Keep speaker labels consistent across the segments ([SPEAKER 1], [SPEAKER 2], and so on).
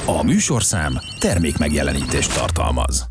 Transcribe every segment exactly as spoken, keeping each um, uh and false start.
[SPEAKER 1] A műsorszám termékmegjelenítést tartalmaz.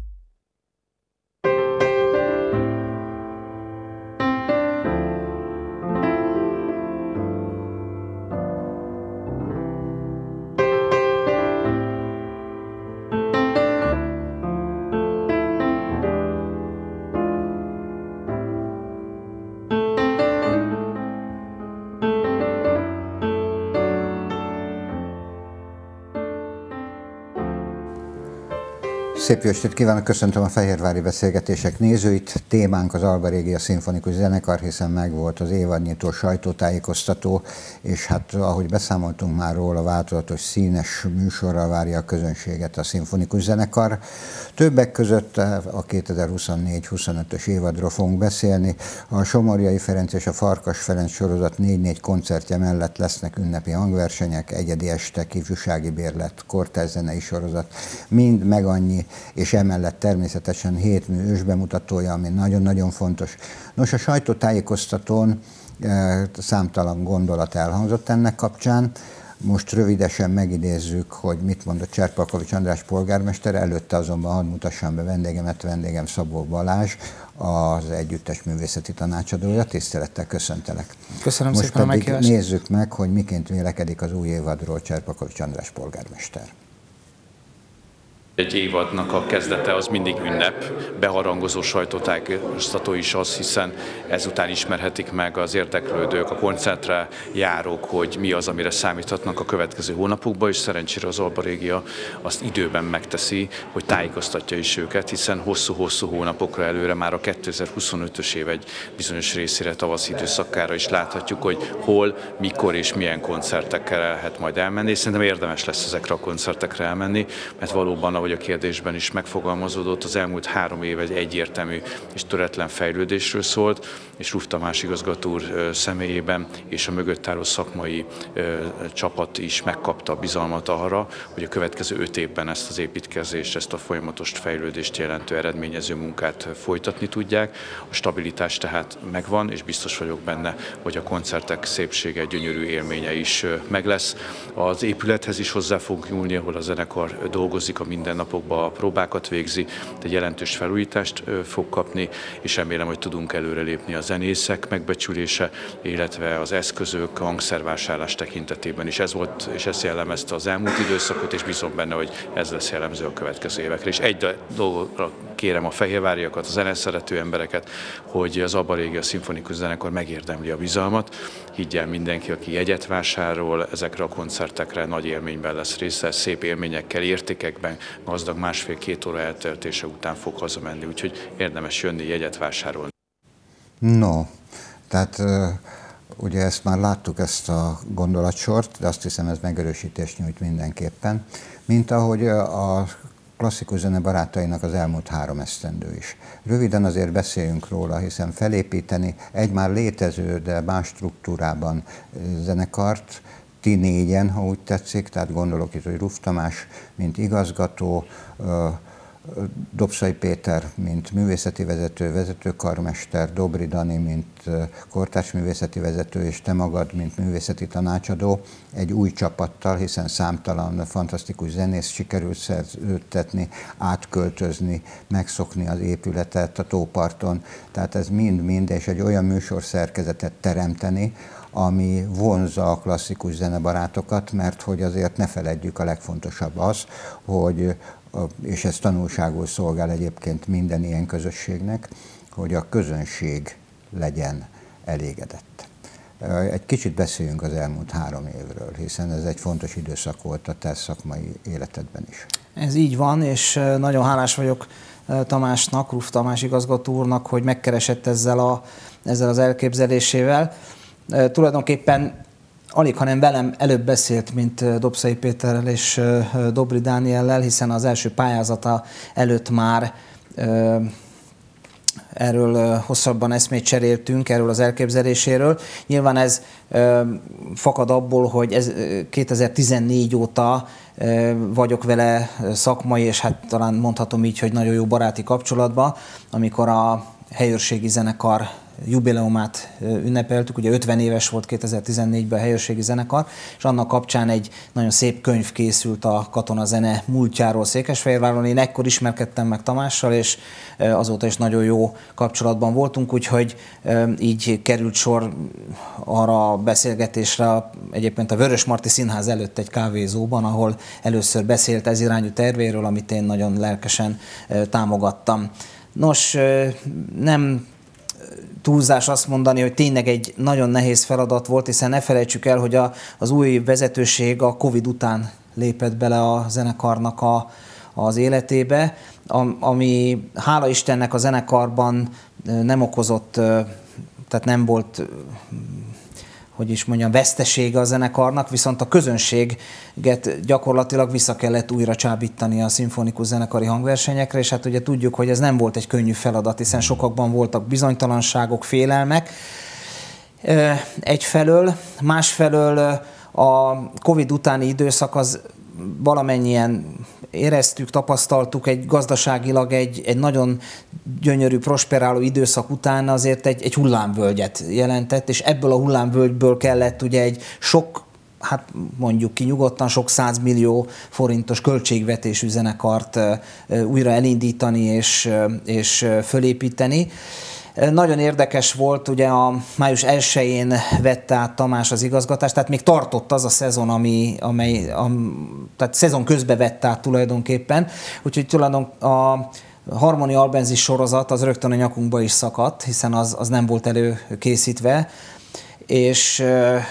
[SPEAKER 2] Szép jó estét kívánok, köszöntöm a Fehérvári Beszélgetések nézőit. Témánk az Alba Regia Szimfonikus Zenekar, hiszen megvolt az évadnyitó sajtótájékoztató, és hát ahogy beszámoltunk már róla, változatos színes műsorral várja a közönséget a Szimfonikus Zenekar. Többek között a kétezer-huszonnégy huszonötös évadról fogunk beszélni. A Somorjai Ferenc és a Farkas Ferenc sorozat négy-négy koncertje mellett lesznek ünnepi hangversenyek, egyedi estek, ifjúsági bérlet, kortárs zenei sorozat, mind meg annyi, és emellett természetesen hét mű ősbemutatója, ami nagyon-nagyon fontos. Nos, a sajtótájékoztatón e, számtalan gondolat elhangzott ennek kapcsán. Most rövidesen megidézzük, hogy mit mondott Cserpalkovics András polgármester, előtte azonban hadd mutassam be vendégemet, vendégem Szabó Balázs, az együttes művészeti tanácsadója. Tisztelettel köszöntelek.
[SPEAKER 3] Köszönöm
[SPEAKER 2] Most
[SPEAKER 3] szépen a
[SPEAKER 2] pedig
[SPEAKER 3] meghívást.
[SPEAKER 2] Nézzük meg, hogy miként vélekedik az új évadról Cserpalkovics András polgármester.
[SPEAKER 4] Egy évadnak a kezdete az mindig ünnep, beharangozó sajtótájékoztató is az, hiszen ezután ismerhetik meg az érdeklődők, a koncertre járók, hogy mi az, amire számíthatnak a következő hónapokban, és szerencsére az Alba Regia azt időben megteszi, hogy tájékoztatja is őket, hiszen hosszú-hosszú hónapokra előre már a kétezer-huszonötös év egy bizonyos részére, tavaszi időszakára is láthatjuk, hogy hol, mikor és milyen koncertekkel lehet majd elmenni, és szerintem érdemes lesz ezekre a koncertekre elmenni, mert valóban, ahogy a kérdésben is megfogalmazódott, az elmúlt három év egy egyértelmű és töretlen fejlődésről szólt, és Ruf Tamás igazgató úr személyében és a mögött álló szakmai csapat is megkapta a bizalmat arra, hogy a következő öt évben ezt az építkezést, ezt a folyamatos fejlődést jelentő eredményező munkát folytatni tudják. A stabilitás tehát megvan, és biztos vagyok benne, hogy a koncertek szépsége, gyönyörű élménye is meg lesz. Az épülethez is hozzá fog nyúlni, ahol a zenekar dolgozik, a mindennapokban a próbákat végzi, de jelentős felújítást fog kapni, és remélem, hogy tudunk előrelépni a zenészek megbecsülése, illetve az eszközök, a hangszervásárlás tekintetében is. Ez volt, és ez jellemezte az elmúlt időszakot, és bízom benne, hogy ez lesz jellemző a következő évekre. És egy dolgra kérem a fehérváriakat, a zeneszerető embereket, hogy az Alba Regia Szimfonikus Zenekar megérdemli a bizalmat. Higgyel mindenki, aki jegyet vásárol, ezekre a koncertekre nagy élményben lesz része, szép élményekkel, értékekben, gazdag másfél-két óra eltöltése után fog hazamenni, úgyhogy érdemes jönni, jegyet vásárolni.
[SPEAKER 2] No, tehát ugye ezt már láttuk, ezt a gondolatsort, de azt hiszem, ez megerősítést nyújt mindenképpen, mint ahogy a klasszikus zene barátainak az elmúlt három esztendő is. Röviden azért beszéljünk róla, hiszen felépíteni egy már létező, de más struktúrában zenekart, ti négyen, ha úgy tetszik, tehát gondolok itt, hogy Ruf Tamás, mint igazgató, Dobszai Péter, mint művészeti vezető, vezetőkarmester, Dobri Dani, mint kortárs művészeti vezető, és te magad, mint művészeti tanácsadó, egy új csapattal, hiszen számtalan fantasztikus zenész sikerült szerződtetni, átköltözni, megszokni az épületet a tóparton. Tehát ez mind-mind, és egy olyan műsorszerkezetet teremteni, ami vonzza a klasszikus zenebarátokat, mert hogy azért ne feledjük, a legfontosabb az, hogy, és ez tanulságul szolgál egyébként minden ilyen közösségnek, hogy a közönség legyen elégedett. Egy kicsit beszéljünk az elmúlt három évről, hiszen ez egy fontos időszak volt a te szakmai életedben is.
[SPEAKER 3] Ez így van, és nagyon hálás vagyok Tamásnak, Ruf Tamás igazgató úrnak, hogy megkeresett ezzel, a, ezzel az elképzelésével. Tulajdonképpen alig, hanem velem előbb beszélt, mint Dobszai Péterrel és Dobri Dániellel, hiszen az első pályázata előtt már erről hosszabban eszmét cseréltünk, erről az elképzeléséről. Nyilván ez fakad abból, hogy ez kétezer-tizennégy óta vagyok vele szakmai, és hát talán mondhatom így, hogy nagyon jó baráti kapcsolatban, amikor a helyőrségi zenekar jubileumát ünnepeltük, ugye ötven éves volt kétezer-tizennégyben a Helyőrségi Zenekar, és annak kapcsán egy nagyon szép könyv készült a katonazene múltjáról Székesfehérváron. Én ekkor ismerkedtem meg Tamással, és azóta is nagyon jó kapcsolatban voltunk, úgyhogy így került sor arra a beszélgetésre, egyébként a Vörösmarty Színház előtt egy kávézóban, ahol először beszélt ez irányú tervéről, amit én nagyon lelkesen támogattam. Nos, nem túlzás azt mondani, hogy tényleg egy nagyon nehéz feladat volt, hiszen ne felejtsük el, hogy a, az új vezetőség a Covid után lépett bele a zenekarnak a, az életébe, ami hála Istennek a zenekarban nem okozott, tehát nem volt, hogy is mondjam, vesztesége a zenekarnak, viszont a közönséget gyakorlatilag vissza kellett újra csábítani a szimfonikus zenekari hangversenyekre, és hát ugye tudjuk, hogy ez nem volt egy könnyű feladat, hiszen sokakban voltak bizonytalanságok, félelmek egyfelől, másfelől a Covid utáni időszak az valamennyien éreztük, tapasztaltuk, egy gazdaságilag egy, egy nagyon gyönyörű, prosperáló időszak után azért egy, egy hullámvölgyet jelentett, és ebből a hullámvölgyből kellett ugye egy sok, hát mondjuk ki nyugodtan, sok százmillió forintos költségvetésű zenekart újra elindítani és, és fölépíteni. Nagyon érdekes volt, ugye a május elsején vette át Tamás az igazgatást, tehát még tartott az a szezon, ami, amely, am, tehát szezon közben vette át tulajdonképpen, úgyhogy tulajdonképpen a Harmonia Albenzis sorozat az rögtön a nyakunkba is szakadt, hiszen az, az nem volt előkészítve, és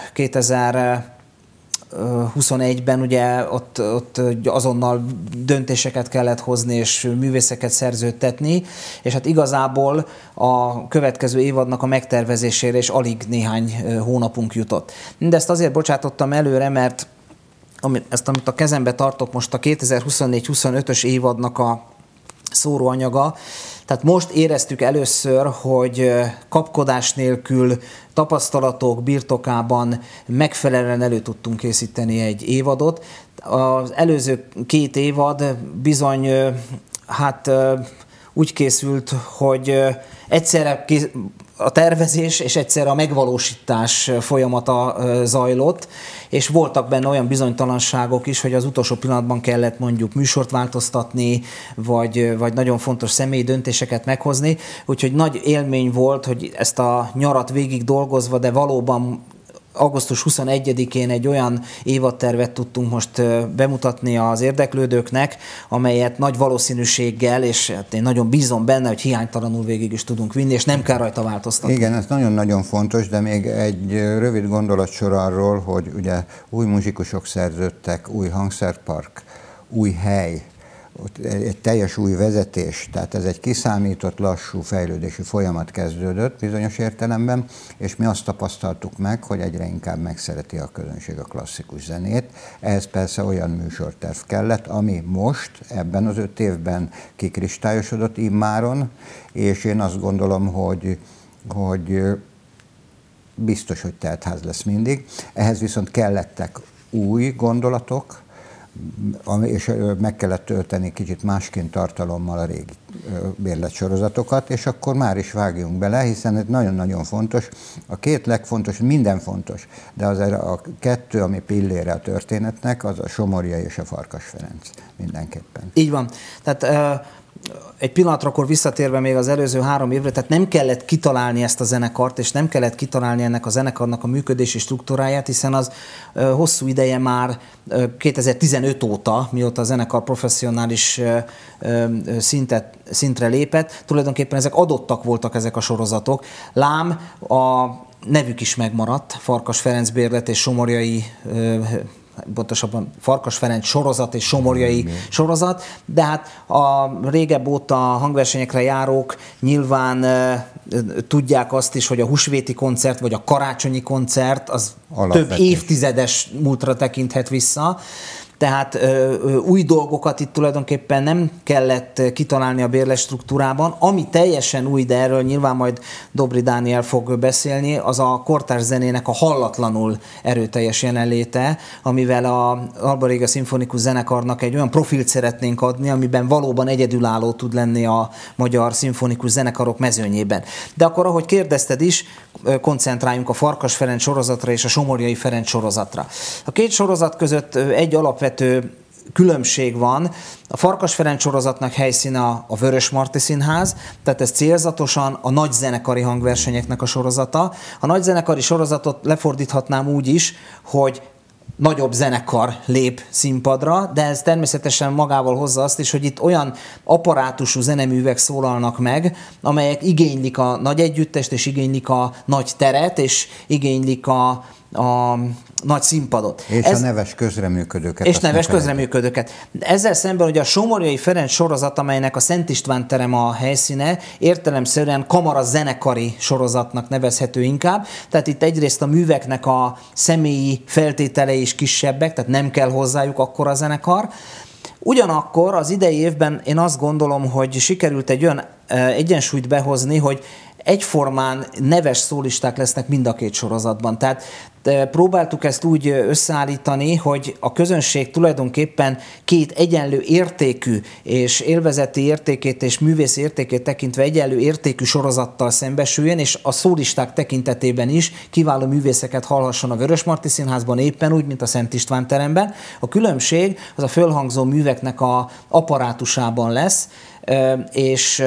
[SPEAKER 3] kétezer-huszonegyben ugye ott, ott azonnal döntéseket kellett hozni és művészeket szerződtetni, és hát igazából a következő évadnak a megtervezésére is alig néhány hónapunk jutott. Mindezt azért bocsátottam előre, mert ezt, amit a kezembe tartok most, a kétezer-huszonnégy-huszonötös évadnak a szóróanyaga. Tehát most éreztük először, hogy kapkodás nélkül, tapasztalatok birtokában megfelelően elő tudtunk készíteni egy évadot. Az előző két évad bizony hát úgy készült, hogy egyszerre a tervezés és egyszerre a megvalósítás folyamata zajlott, és voltak benne olyan bizonytalanságok is, hogy az utolsó pillanatban kellett mondjuk műsort változtatni, vagy, vagy nagyon fontos személyi döntéseket meghozni. Úgyhogy nagy élmény volt, hogy ezt a nyarat végig dolgozva, de valóban augusztus huszonegyedikén egy olyan évadtervet tudtunk most bemutatni az érdeklődőknek, amelyet nagy valószínűséggel, és hát én nagyon bízom benne, hogy hiánytalanul végig is tudunk vinni, és nem kell rajta változtatni.
[SPEAKER 2] Igen, ez nagyon-nagyon fontos, de még egy rövid gondolatsor arról, hogy ugye új muzsikusok szerződtek, új hangszerpark, új hely, egy teljes új vezetés, tehát ez egy kiszámított, lassú fejlődési folyamat kezdődött bizonyos értelemben, és mi azt tapasztaltuk meg, hogy egyre inkább megszereti a közönség a klasszikus zenét. Ehhez persze olyan műsorterv kellett, ami most, ebben az öt évben kikristályosodott immáron, és én azt gondolom, hogy, hogy biztos, hogy teltház lesz mindig. Ehhez viszont kellettek új gondolatok, és meg kellett tölteni kicsit másként tartalommal a régi bérletsorozatokat, és akkor már is vágjunk bele, hiszen ez nagyon-nagyon fontos. A két legfontos, minden fontos, de az a kettő, ami pillére a történetnek, az a Somorja és a Farkas Ferenc mindenképpen.
[SPEAKER 3] Így van. Tehát egy pillanatra akkor visszatérve még az előző három évre, tehát nem kellett kitalálni ezt a zenekart, és nem kellett kitalálni ennek a zenekarnak a működési struktúráját, hiszen az hosszú ideje már kétezer-tizenöt óta, mióta a zenekar professzionális szintet, szintre lépett, tulajdonképpen ezek adottak voltak ezek a sorozatok. Lám a nevük is megmaradt, Farkas Ferenc bérlet és Somorjai, pontosabban Farkas Ferenc sorozat és Somorjai mm-hmm. sorozat, de hát a régebb óta hangversenyekre járók nyilván e, tudják azt is, hogy a húsvéti koncert vagy a karácsonyi koncert az alapvető. Több évtizedes múltra tekinthet vissza. tehát ö, ö, új dolgokat itt tulajdonképpen nem kellett kitalálni a bérletstruktúrában. Ami teljesen új, de erről nyilván majd Dobry Dániel fog beszélni, az a kortárs zenének a hallatlanul erőteljes jelenléte, amivel a Alba Regia Szimfonikus Zenekarnak egy olyan profilt szeretnénk adni, amiben valóban egyedülálló tud lenni a magyar szimfonikus zenekarok mezőnyében. De akkor, ahogy kérdezted is, koncentráljunk a Farkas Ferenc sorozatra és a Somorjai Ferenc sorozatra. A két sorozat között egy alapvető különbség van. A Farkas Ferenc sorozatnak helyszíne a Vörösmarty Színház, tehát ez célzatosan a nagy zenekari hangversenyeknek a sorozata. A nagy zenekari sorozatot lefordíthatnám úgy is, hogy nagyobb zenekar lép színpadra, de ez természetesen magával hozza azt is, hogy itt olyan apparátusú zeneművek szólalnak meg, amelyek igénylik a nagy együttest, és igénylik a nagy teret, és igénylik a, a nagy színpadot.
[SPEAKER 2] És Ez, a neves közreműködőket.
[SPEAKER 3] És neves közreműködőket. Ezzel szemben ugye a Somorjai Ferenc sorozat, amelynek a Szent István terem a helyszíne, értelemszerűen kamara zenekari sorozatnak nevezhető inkább. Tehát itt egyrészt a műveknek a személyi feltételei is kisebbek, tehát nem kell hozzájuk akkora zenekar. Ugyanakkor az idei évben én azt gondolom, hogy sikerült egy olyan egyensúlyt behozni, hogy egyformán neves szólisták lesznek mind a két sorozatban. Tehát próbáltuk ezt úgy összeállítani, hogy a közönség tulajdonképpen két egyenlő értékű és élvezeti értékét és művészi értékét tekintve egyenlő értékű sorozattal szembesüljön, és a szólisták tekintetében is kiváló művészeket hallhasson a Vörösmarty Színházban éppen úgy, mint a Szent István teremben. A különbség az a fölhangzó műveknek a apparátusában lesz, és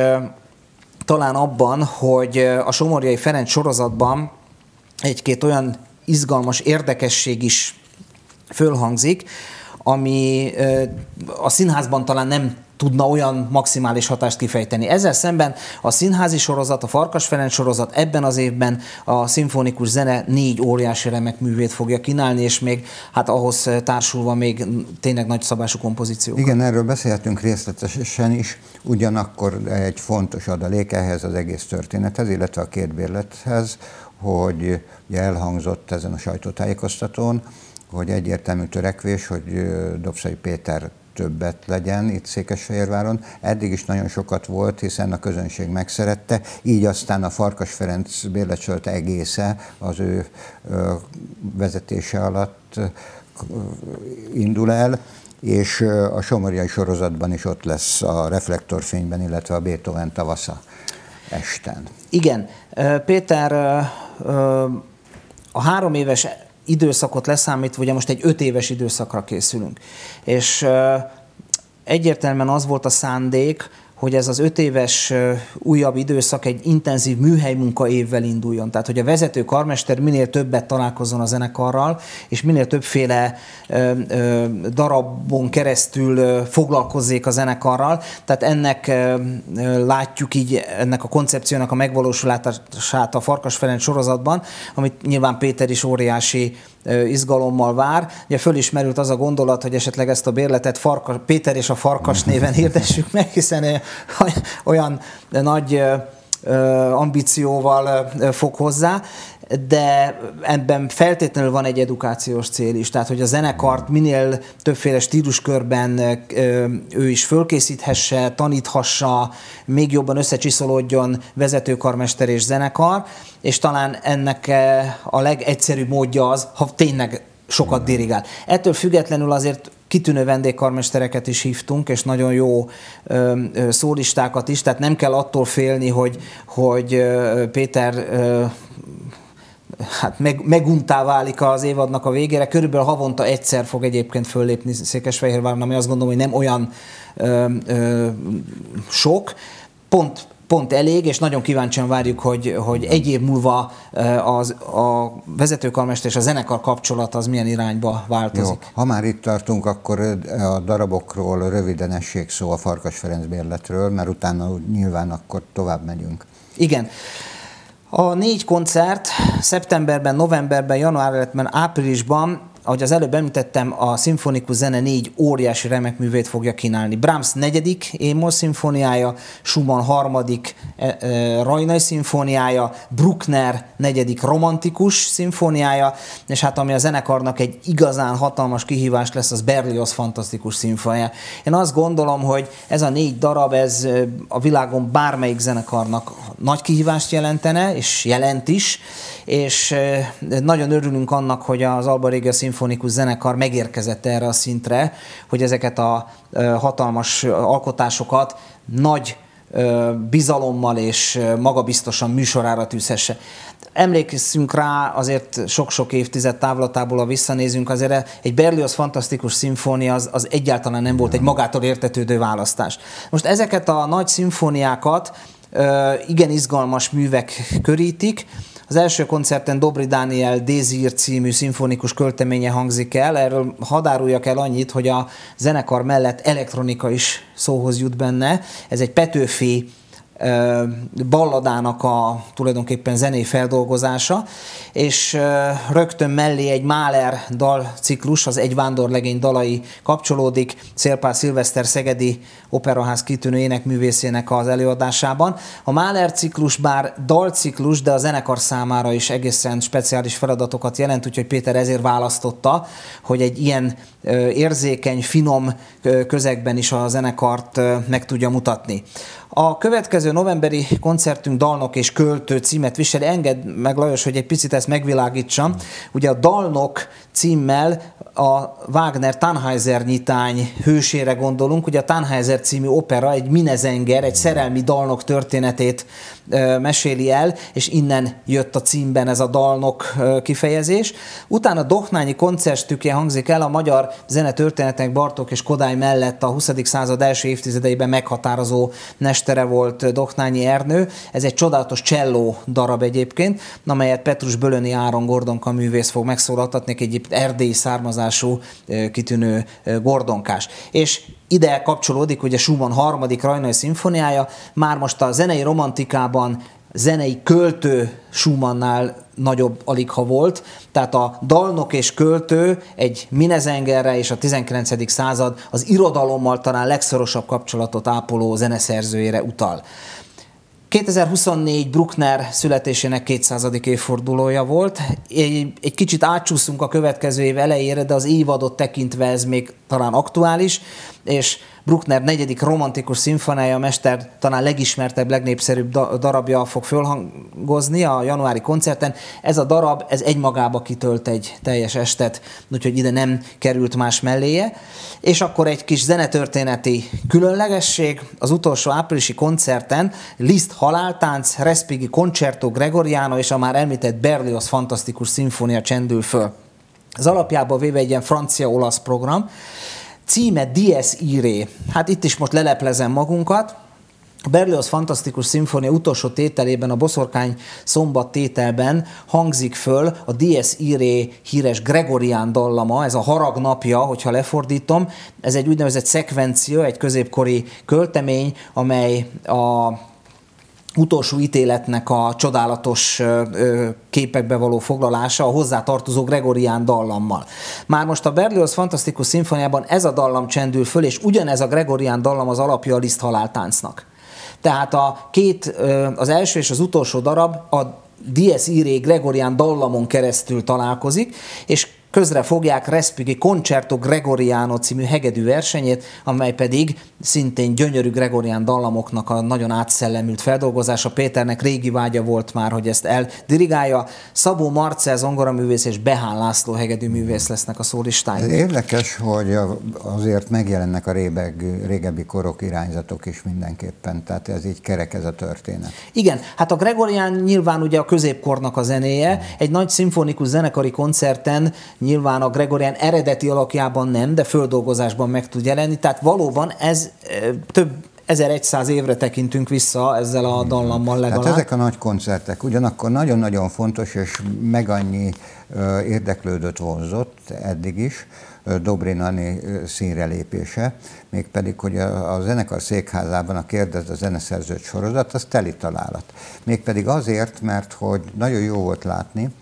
[SPEAKER 3] talán abban, hogy a Somorjai Ferenc sorozatban egy-két olyan izgalmas érdekesség is fölhangzik, ami a színházban talán nem tudna olyan maximális hatást kifejteni. Ezzel szemben a színházi sorozat, a Farkas Ferenc sorozat ebben az évben a szimfonikus zene négy óriási remek művét fogja kínálni, és még hát ahhoz társulva még tényleg nagyszabású kompozíciók.
[SPEAKER 2] Igen, erről beszélhetünk részletesen is, ugyanakkor egy fontos adalék ehhez az egész történethez, illetve a két bérlethez, hogy ugye elhangzott ezen a sajtótájékoztatón, hogy egyértelmű törekvés, hogy Dobszai Péter többet legyen itt Székesfehérváron. Eddig is nagyon sokat volt, hiszen a közönség megszerette, így aztán a Farkas Ferenc bérletsorozat egésze az ő vezetése alatt indul el, és a Somorjai sorozatban is ott lesz a Reflektorfényben, illetve a Beethoven tavasza esten.
[SPEAKER 3] Igen, Péter a három éves időszakot leszámítva, ugye most egy öt éves időszakra készülünk. És egyértelműen az volt a szándék, hogy ez az öt éves újabb időszak egy intenzív műhelymunka évvel induljon. Tehát, hogy a vezető karmester minél többet találkozzon a zenekarral, és minél többféle ö, ö, darabon keresztül ö, foglalkozzék a zenekarral. Tehát ennek ö, ö, látjuk így, ennek a koncepciónak a megvalósulását a Farkas Ferenc sorozatban, amit nyilván Péter is óriási ö, izgalommal vár. Ugye fölismerült az a gondolat, hogy esetleg ezt a bérletet Farkas, Péter és a Farkas néven hirdessük meg, hiszen olyan nagy ambícióval fog hozzá, de ebben feltétlenül van egy edukációs cél is, tehát hogy a zenekart minél többféle stíluskörben ő is fölkészíthesse, taníthassa, még jobban összecsiszolódjon vezetőkarmester és zenekar, és talán ennek a legegyszerűbb módja az, ha tényleg sokat dirigál. Ettől függetlenül azért kitűnő vendégkarmestereket is hívtunk, és nagyon jó ö, ö, szólistákat is, tehát nem kell attól félni, hogy, hogy ö, Péter ö, hát meg, meguntá válik az évadnak a végére. Körülbelül havonta egyszer fog egyébként föllépni Székesfehérváron, ami azt gondolom, hogy nem olyan ö, ö, sok. Pont Pont elég, és nagyon kíváncsian várjuk, hogy, hogy egy év múlva az, a vezetőkarmester és a zenekar kapcsolat az milyen irányba változik.
[SPEAKER 2] Jó, ha már itt tartunk, akkor a darabokról röviden essék szó a Farkas Ferenc bérletről, mert utána nyilván akkor tovább megyünk.
[SPEAKER 3] Igen. A négy koncert szeptemberben, novemberben, januárban, áprilisban ahogy az előbb említettem, a szimfonikus zene négy óriási remek művét fogja kínálni. Brahms negyedik émol szimfóniája, Schumann harmadik e, e, Rajnai szimfóniája, Bruckner negyedik romantikus szimfóniája, és hát ami a zenekarnak egy igazán hatalmas kihívás lesz, az Berlioz fantasztikus szimfóniája. Én azt gondolom, hogy ez a négy darab, ez a világon bármelyik zenekarnak nagy kihívást jelentene, és jelent is, és nagyon örülünk annak, hogy az Alba Regia szimfonikus zenekar megérkezett erre a szintre, hogy ezeket a hatalmas alkotásokat nagy bizalommal és magabiztosan műsorára tűzhesse. Emlékszünk rá, azért sok-sok évtized távlatából, ha visszanézünk, azért egy Berlioz fantasztikus szimfónia az, az egyáltalán nem volt egy magától értetődő választás. Most ezeket a nagy szimfóniákat igen izgalmas művek körítik. Az első koncerten Dobry Dániel Désir című szimfonikus költeménye hangzik el. Erről hadd áruljak el annyit, hogy a zenekar mellett elektronika is szóhoz jut benne. Ez egy Petőfi balladának a tulajdonképpen zenei feldolgozása, és rögtön mellé egy Mahler dalciklus, az Egy vándorlegény dalai kapcsolódik Szélpál Szilveszter szegedi operaház kitűnő énekművészének az előadásában. A Mahler ciklus bár dalciklus, de a zenekar számára is egészen speciális feladatokat jelent, úgyhogy Péter ezért választotta, hogy egy ilyen érzékeny, finom közegben is a zenekart meg tudja mutatni. A következő novemberi koncertünk Dalnok és költő címet viseli. Engedd meg, Lajos, hogy egy picit ezt megvilágítsam. Ugye a Dalnok címmel a Wagner Tannhäuser nyitány hősére gondolunk. Ugye a Tannhäuser című opera egy minezenger, egy szerelmi dalnok történetét e, meséli el, és innen jött a címben ez a Dalnok e, kifejezés. Utána Dohnányi koncertstükje hangzik el, a magyar zenetörténetnek Bartók és Kodály mellett a huszadik század első évtizedeiben meghatározó mestere volt Dohnányi Ernő. Ez egy csodálatos cselló darab egyébként, amelyet Petrus Bölöni Áron Gordonka művész fog megszólaltatni, egy erdélyi származású kitűnő gordonkás. És ide kapcsolódik ugye Schumann harmadik Rajnai szimfóniája, már most a zenei romantikában zenei költő Schumannál nagyobb aligha volt, tehát a Dalnok és költő egy minezengerre és a tizenkilencedik század az irodalommal talán legszorosabb kapcsolatot ápoló zeneszerzőjére utal. kétezer-huszonnégy Bruckner születésének kétszázadik évfordulója volt. Egy, egy kicsit átcsúszunk a következő év elejére, de az évadot tekintve ez még talán aktuális, és Bruckner negyedik romantikus szimfóniája, a mester talán legismertebb, legnépszerűbb darabja fog fölhangozni a januári koncerten. Ez a darab, ez egymagába kitölt egy teljes estet, úgyhogy ide nem került más melléje. És akkor egy kis zenetörténeti különlegesség, az utolsó áprilisi koncerten Liszt haláltánc, Respighi Concerto Gregoriano és a már említett Berlioz fantasztikus szimfónia csendül föl. Az alapjában véve egy ilyen francia-olasz program, címe Dies Irae. Hát itt is most leleplezem magunkat. A Berlioz fantasztikus szimfónia utolsó tételében, a Boszorkány szombat tételben hangzik föl a Dies Irae híres Gregorián dallama, ez a harag napja, hogyha lefordítom. Ez egy úgynevezett szekvencia, egy középkori költemény, amely a utolsó ítéletnek a csodálatos képekbe való foglalása a hozzátartozó Gregorián dallammal. Már most a Berlioz fantasztikus szimfóniában ez a dallam csendül föl, és ugyanez a Gregorián dallam az alapja a Liszt haláltáncnak. Tehát a két, az első és az utolsó darab a Dies Irae Gregorián dallamon keresztül találkozik, és közre fogják Respighi Concerto Gregoriano című hegedű versenyét, amely pedig szintén gyönyörű Gregorián dallamoknak a nagyon átszellemült feldolgozása. Péternek régi vágya volt már, hogy ezt eldirigálja. Szabó Marcell zongoraművész és Behán László hegedűművész lesznek a szólistái.
[SPEAKER 2] Érdekes, hogy azért megjelennek a rébeg, régebbi korok irányzatok is mindenképpen, tehát ez így kerek ez a történet.
[SPEAKER 3] Igen, hát a Gregorián nyilván ugye a középkornak a zenéje, egy nagy szimfonikus zenekari koncerten nyilván a Gregorián eredeti alakjában nem, de földolgozásban meg tud jelenni, tehát valóban ez több ezerszáz évre tekintünk vissza ezzel a dallammal legalább.
[SPEAKER 2] Hát ezek a nagy koncertek ugyanakkor nagyon-nagyon fontos, és meg annyi érdeklődött vonzott eddig is, Dobry Nani színre lépése, mégpedig, hogy a, a zenekar székházában a Kérdezd a zeneszerzőt sorozat, az teli találat. Mégpedig azért, mert hogy nagyon jó volt látni,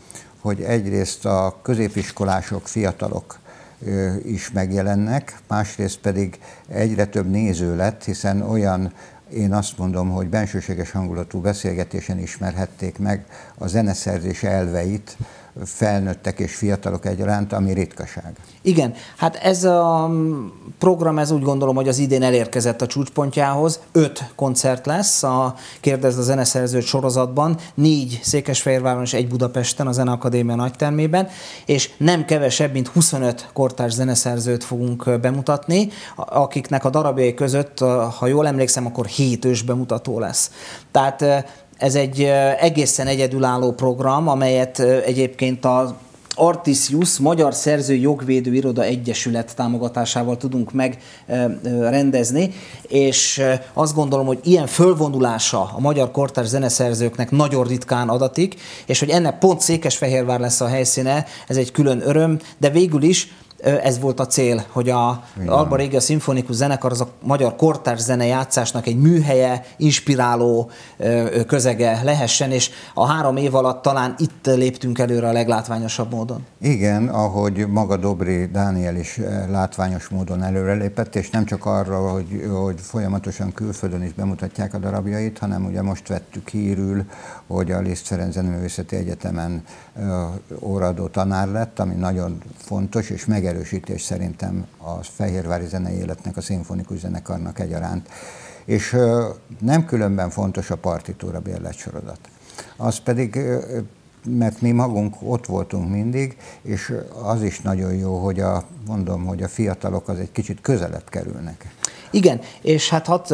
[SPEAKER 2] hogy egyrészt a középiskolások, fiatalok is megjelennek, másrészt pedig egyre több néző lett, hiszen olyan, én azt mondom, hogy bensőséges hangulatú beszélgetésen ismerhették meg a zeneszerzés elveit felnőttek és fiatalok egyaránt, ami ritkaság.
[SPEAKER 3] Igen, hát ez a program, ez úgy gondolom, hogy az idén elérkezett a csúcspontjához. Öt koncert lesz a Kérdezd a zeneszerzőt sorozatban, négy Székesfehérváron és egy Budapesten, a Zeneakadémia nagytermében, és nem kevesebb, mint huszonöt kortárs zeneszerzőt fogunk bemutatni, akiknek a darabjai között, ha jól emlékszem, akkor hét ősbemutató lesz. Tehát ez egy egészen egyedülálló program, amelyet egyébként az Artisius, Magyar Szerző Jogvédő Iroda Egyesület támogatásával tudunk megrendezni, és azt gondolom, hogy ilyen fölvonulása a magyar kortárs zeneszerzőknek nagyon ritkán adatik, és hogy ennek pont Székesfehérvár lesz a helyszíne, ez egy külön öröm, de végül is ez volt a cél, hogy a Alba Regia Szimfonikus Zenekar az a magyar kortárs zene játszásnak egy műhelye, inspiráló közege lehessen, és a három év alatt talán itt léptünk előre a leglátványosabb módon.
[SPEAKER 2] Igen, ahogy maga Dobry Dániel is látványos módon előrelépett, és nem csak arra, hogy, hogy folyamatosan külföldön is bemutatják a darabjait, hanem ugye most vettük hírül, hogy a Liszt Ferenc Zeneművészeti Egyetemen óraadó tanár lett, ami nagyon fontos, és megerősítés szerintem a fehérvári zenei életnek, a szimfonikus zenekarnak egyaránt. És nem különben fontos a partitúra bérletsorozat. Az pedig, mert mi magunk ott voltunk mindig, és az is nagyon jó, hogy a, mondom, hogy a fiatalok az egy kicsit közelebb kerülnek.
[SPEAKER 3] Igen, és hát hat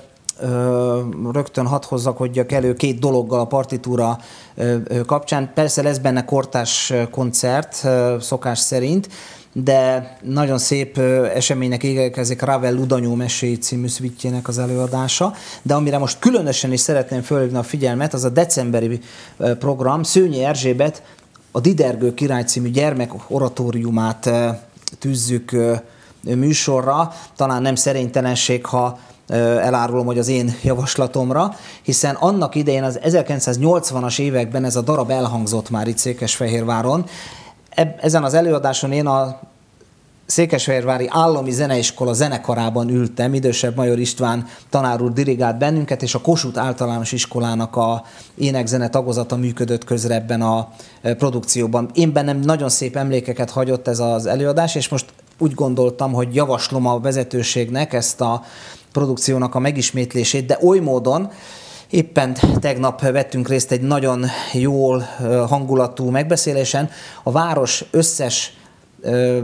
[SPEAKER 3] Ö, rögtön hadd hozzakodjak elő két dologgal a partitúra ö, ö, kapcsán. Persze lesz benne kortárs koncert ö, szokás szerint, de nagyon szép ö, eseménynek ígérkezik Ravel Ludanyó meséi című szvittjének az előadása, de amire most különösen is szeretném fölhívni a figyelmet, az a decemberi ö, program. Szőnyi Erzsébet a Didergő király című gyermek oratóriumát ö, tűzzük ö, műsorra. Talán nem szerénytelenség, ha elárulom, hogy az én javaslatomra, hiszen annak idején az ezerkilencszáznyolcvanas években ez a darab elhangzott már itt Székesfehérváron. Ezen az előadáson én a Székesfehérvári Állami Zeneiskola zenekarában ültem, idősebb Major István tanár úr dirigált bennünket, és a Kossuth Általános Iskolának a énekzene tagozata működött közre ebben a produkcióban. Én bennem nagyon szép emlékeket hagyott ez az előadás, és most úgy gondoltam, hogy javaslom a vezetőségnek ezt a produkciónak a megismétlését, de oly módon, éppen tegnap vettünk részt egy nagyon jól hangulatú megbeszélésen, a város összes ö,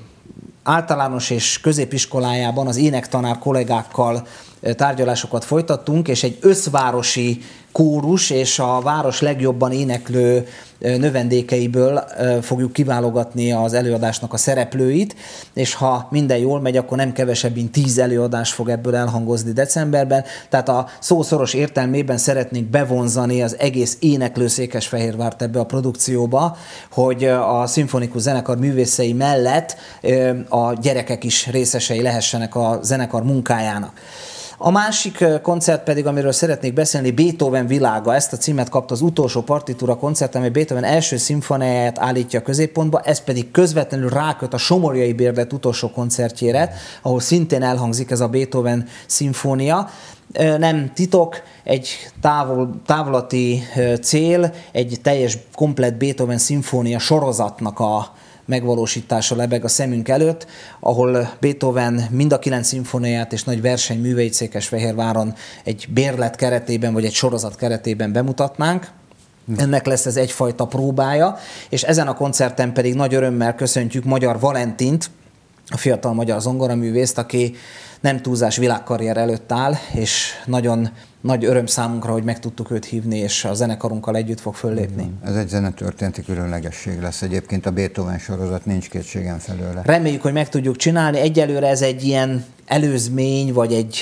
[SPEAKER 3] általános és középiskolájában az énektanár kollégákkal tárgyalásokat folytattunk, és egy összvárosi kórus és a város legjobban éneklő növendékeiből fogjuk kiválogatni az előadásnak a szereplőit, és ha minden jól megy, akkor nem kevesebb, mint tíz előadás fog ebből elhangozni decemberben. Tehát a szó szoros értelmében szeretnénk bevonzani az egész éneklő Székesfehérvárt ebbe a produkcióba, hogy a szimfonikus zenekar művészei mellett a gyerekek is részesei lehessenek a zenekar munkájának. A másik koncert pedig, amiről szeretnék beszélni, Beethoven világa. Ezt a címet kapta az utolsó partitúra koncert, amely Beethoven első szimfoniáját állítja a középpontba, ez pedig közvetlenül ráköt a Somorjai Bérlet utolsó koncertjére, ahol szintén elhangzik ez a Beethoven szimfónia. Nem titok, egy távol, távlati cél, egy teljes, komplett Beethoven szimfónia sorozatnak a megvalósítása lebeg a szemünk előtt, ahol Beethoven mind a kilenc szimfóniáját és nagy versenyműveit Székesfehérváron egy bérlet keretében, vagy egy sorozat keretében bemutatnánk. Ennek lesz ez egyfajta próbája, és ezen a koncerten pedig nagy örömmel köszöntjük Magyar Valentint, a fiatal magyar zongoraművészt, aki nem túlzás világkarrier előtt áll, és nagyon nagy öröm számunkra, hogy meg tudtuk őt hívni, és a zenekarunkkal együtt fog föllépni.
[SPEAKER 2] Ez egy zenetörténeti különlegesség lesz. Egyébként a Beethoven sorozat, nincs kétségem felőle.
[SPEAKER 3] Reméljük, hogy meg tudjuk csinálni. Egyelőre ez egy ilyen előzmény, vagy egy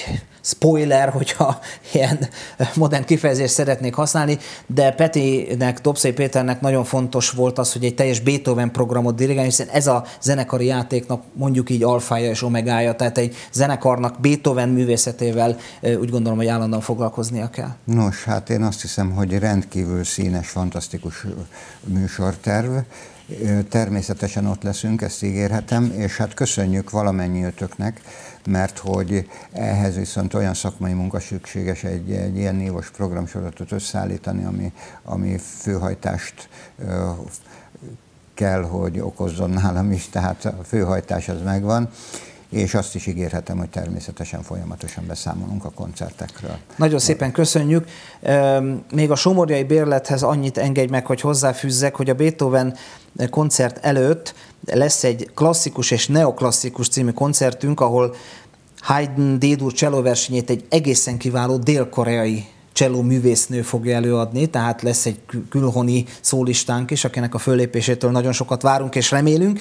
[SPEAKER 3] spoiler, hogyha ilyen modern kifejezést szeretnék használni, de Petinek, Dobszai Péternek nagyon fontos volt az, hogy egy teljes Beethoven programot dirigálni, hiszen ez a zenekari játéknak mondjuk így alfája és omegája, tehát egy zenekarnak Beethoven művészetével úgy gondolom, hogy állandóan foglalkoznia kell.
[SPEAKER 2] Nos, hát én azt hiszem, hogy rendkívül színes, fantasztikus műsorterv. Természetesen ott leszünk, ezt ígérhetem, és hát köszönjük valamennyiötöknek, mert hogy ehhez viszont olyan szakmai munka szükséges egy, egy ilyen nívós programsorozatot összeállítani, ami, ami főhajtást ö, kell, hogy okozzon nálam is, tehát a főhajtás az megvan, és azt is ígérhetem, hogy természetesen folyamatosan beszámolunk a koncertekről.
[SPEAKER 3] Nagyon szépen köszönjük. Még a somorjai bérlethez annyit engedj meg, hogy hozzáfűzzek, hogy a Beethoven koncert előtt lesz egy klasszikus és neoklasszikus című koncertünk, ahol Haydn D-dur csellóversenyét egy egészen kiváló dél-koreai cselló művésznő fogja előadni, tehát lesz egy külhoni szólistánk is, akinek a föllépésétől nagyon sokat várunk és remélünk.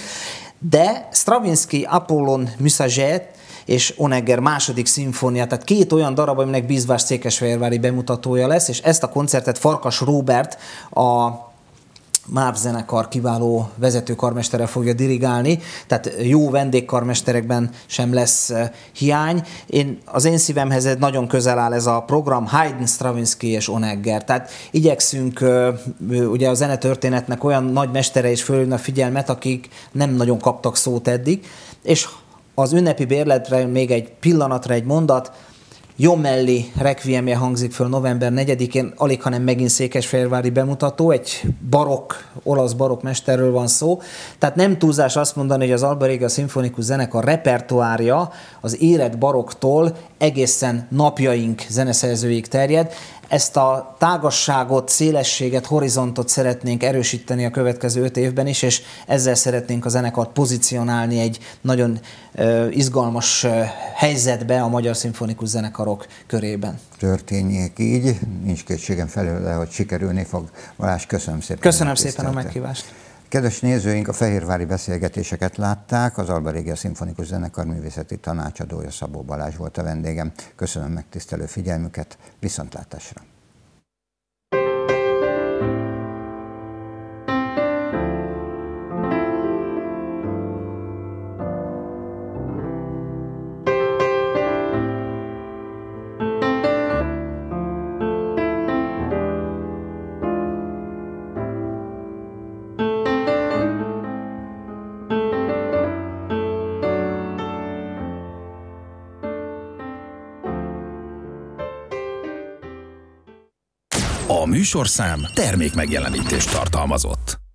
[SPEAKER 3] De Stravinsky, Apollon Messager és Onegger második szimfónia, tehát két olyan darab, aminek bízvás székesfehérvári bemutatója lesz, és ezt a koncertet Farkas Róbert, a MÁV zenekar kiváló vezetőkarmestere fogja dirigálni, tehát jó vendégkarmesterekben sem lesz hiány. Én, az én szívemhez nagyon közel áll ez a program, Haydn, Stravinsky és Onegger. Tehát igyekszünk ugye a zenetörténetnek olyan nagy mestere is fölhívni a figyelmet, akik nem nagyon kaptak szót eddig, és az ünnepi bérletre még egy pillanatra egy mondat, Jomelli requiemje hangzik föl november negyedikén, alig hanem megint székesfehérvári bemutató, egy barokk, olasz barokk mesterről van szó. Tehát nem túlzás azt mondani, hogy az Alba Regia Szimfonikus Zenekar repertoárja az érett baroktól egészen napjaink zeneszerzőig terjed. Ezt a tágasságot, szélességet, horizontot szeretnénk erősíteni a következő öt évben is, és ezzel szeretnénk a zenekart pozícionálni egy nagyon uh, izgalmas uh, helyzetbe a magyar szimfonikus zenekarok körében.
[SPEAKER 2] Történjék így, nincs kétségem felőle, hogy sikerülni fog. Balázs, köszönöm szépen.
[SPEAKER 3] Köszönöm szépen a meghívást.
[SPEAKER 2] Kedves nézőink, a fehérvári beszélgetéseket látták, az Alba Regia Szimfonikus Zenekar művészeti tanácsadója Szabó Balázs volt a vendégem. Köszönöm megtisztelő figyelmüket, viszontlátásra!
[SPEAKER 1] A műsorszám termék megjelenítést tartalmazott.